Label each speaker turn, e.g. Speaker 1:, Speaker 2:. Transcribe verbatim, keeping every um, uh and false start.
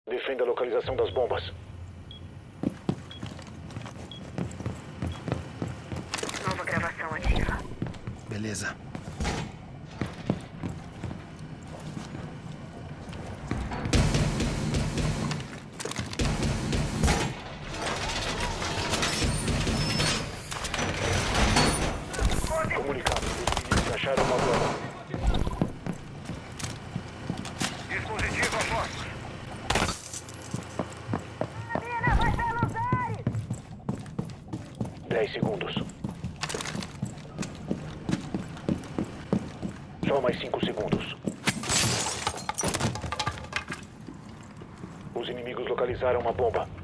Speaker 1: Defenda a localização das bombas.
Speaker 2: Nova gravação ativa.
Speaker 3: Beleza.
Speaker 1: Comunicado. Os inimigos acharam uma bomba.
Speaker 4: Dispositivo a posto.
Speaker 2: Mina, vai pelos ares!
Speaker 1: Dez segundos. Só mais cinco segundos. Os inimigos localizaram uma bomba.